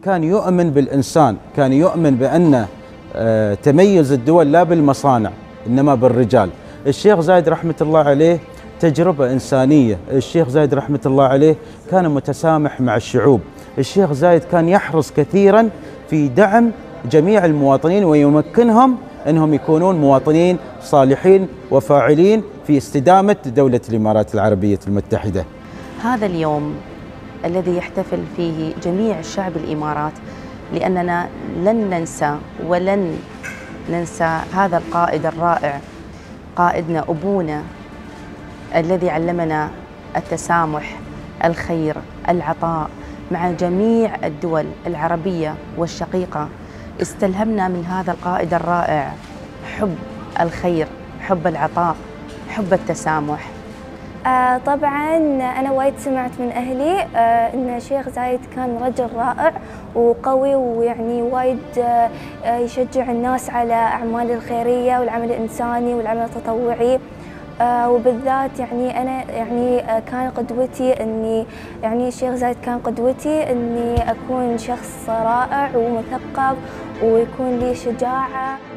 كان يؤمن بالإنسان، كان يؤمن بأن تميز الدول لا بالمصانع إنما بالرجال. الشيخ زايد رحمة الله عليه تجربة إنسانية. الشيخ زايد رحمة الله عليه كان متسامح مع الشعوب. الشيخ زايد كان يحرص كثيرا في دعم جميع المواطنين ويمكنهم أنهم يكونون مواطنين صالحين وفاعلين في استدامة دولة الإمارات العربية المتحدة. هذا اليوم الذي يحتفل فيه جميع شعب الإمارات، لأننا لن ننسى ولن ننسى هذا القائد الرائع، قائدنا أبونا الذي علمنا التسامح، الخير، العطاء مع جميع الدول العربية والشقيقة. استلهمنا من هذا القائد الرائع حب الخير، حب العطاء، حب التسامح. طبعا أنا وايد سمعت من أهلي إن الشيخ زايد كان رجل رائع وقوي، ويعني وايد يشجع الناس على أعمال الخيرية والعمل الإنساني والعمل التطوعي. وبالذات يعني أنا يعني كان قدوتي إني يعني الشيخ زايد كان قدوتي إني أكون شخص رائع ومثقف ويكون لي شجاعة.